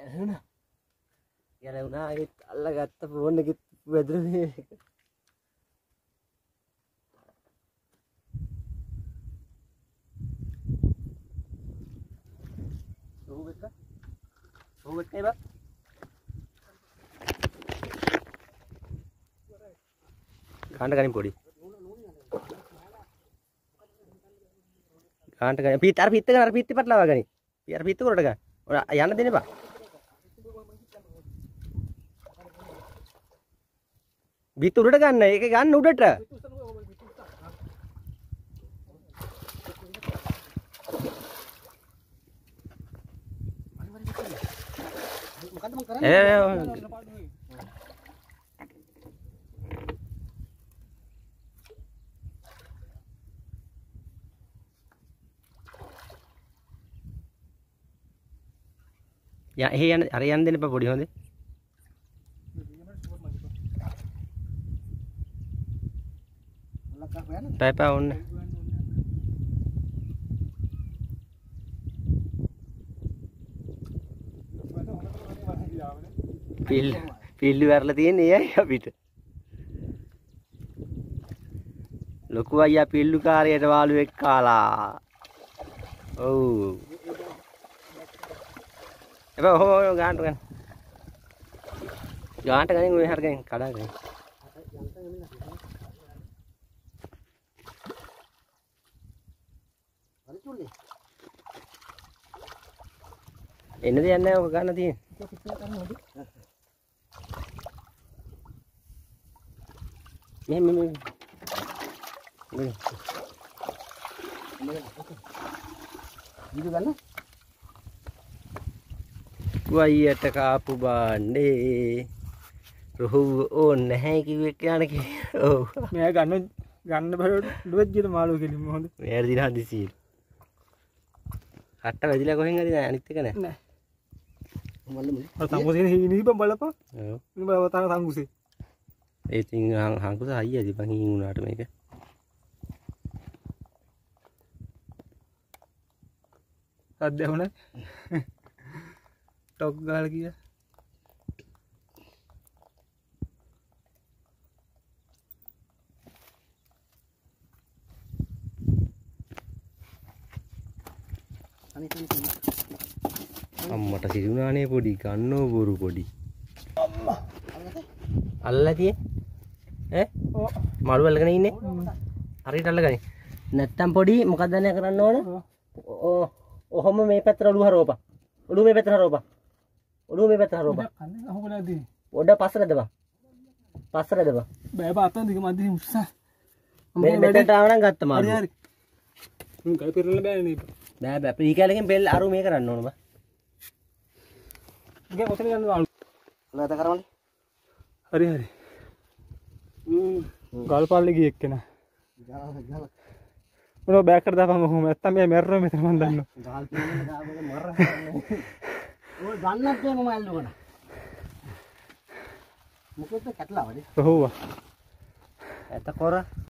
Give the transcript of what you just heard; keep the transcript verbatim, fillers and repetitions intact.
ගැලුණා. ගැලුණා ඒත් අල්ලගත්ත ෆෝන් එකෙත් වැදුනේ. සෝවෙක්ක. සෝවෙක්ක නේ බා. ගාන්න ගනින් පොඩි. ගාන්නට ගනින්. පිට අර පිට ගන්න අර පිට පටලවා ගනින්. අර පිට උරට ගන්න. ඔය යන්න දෙන්න බා. පිට උරට ගන්න. ඒක ගන්න උඩට. මොකද්ද මම කරන්නේ? या हे යන අර යන්න දෙන්න එපා පොඩි හොඳේ. ටයිපා ඕන්න. පිල් පිල්ලු වැරලා තියෙන්නේ එයයි අපිට. ලොකු අයියා පිල්ලු කාර්යයට වාළුවෙක් කාලා. ඔව්. එපා ඔහොම ගානට ගන්න. ගානට ගනින් ඔය හරගෙන කඩා ගන්න. හරි චුල්ලේ. එන්න දෙයක් නැහැ ඔක ගන්න තියෙන්නේ. මේ මේ මේ. මේ. වීඩියෝ ගන්න. වයියට කාපු බාන්නේ රොහු ඕන්නේ නැහැ කිව්වේ කියන කේ. ඔව්. මෙයා ගන්න ගන්න බෑ ඩුවෙත් ගිහලා මාළු කෙලින්ම හොඳ. මෙයාට දින හදිසියෙ. කට්ට වැදිලා කොහෙන් හරි නෑ අනිත් එක නෑ. නෑ. මල්ල මුලේ. අර තමුසේ හිනීපම් බලපන්. ඔව්. ඉතින් බලව තන තංගුසේ. ඒ තින් හංකුස අයියාද බං හින් උනාට මේක. අද්දැවුණා. ටොක් ගාලා ගියා. අම්මට සිරුණානේ පොඩි ගන්නෝ බොරු පොඩි. අම්මා. අල්ලලා තියේ? ඈ? ඔව්. මාළු අල්ලගෙන ඉන්නේ? හරියට අල්ලගන්නේ. නැත්තම් පොඩි මොකක්ද දැන කරන්න ඕන? ඔව්. ඔහොම මේ පැත්තට ඔළුව හරවපන්. ඔළුව මේ පැත්තට හරවපන්. ඔළුව මේ පැත්තට හරවපන්. කන්නේ අහුගලා දී. පොඩ පස්සට දබා. පස්සට දබා. බෑ බා අතෙන් දිග මැදින් උස්සා. මෙන්න මෙතනට ආව නම් ගත්ත මාළු. හරි හරි. උන් කයි පෙරලන්න බෑනේ නේ. බෑ බෑ. පීකලකින් බෙල් අරු මේ කරන්න ඕන බා. ගේ ඔතන යන්න මාළු. නැත කරවන්නේ. හරි හරි. හ්ම්. ගල් පාල්ලේ ගිය එක්කෙනා. ගාලා ගාලා. මොනවා බෑක් කර දාපන් කොහොම නැත්තම් මේ මැරෙනවා මෙතන මන් දන්නවා. ගාල් පිළිම දාගෙන මරන්නේ. ඔය ගන්නත් මම ඇල්ලුවන. මොකද කැටලා වඩේ. ඔව්. ඇත කොර